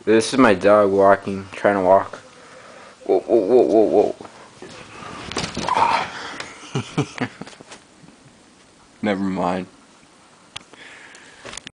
This is my dog walking, trying to walk. Whoa, whoa, whoa, whoa, whoa. Never mind.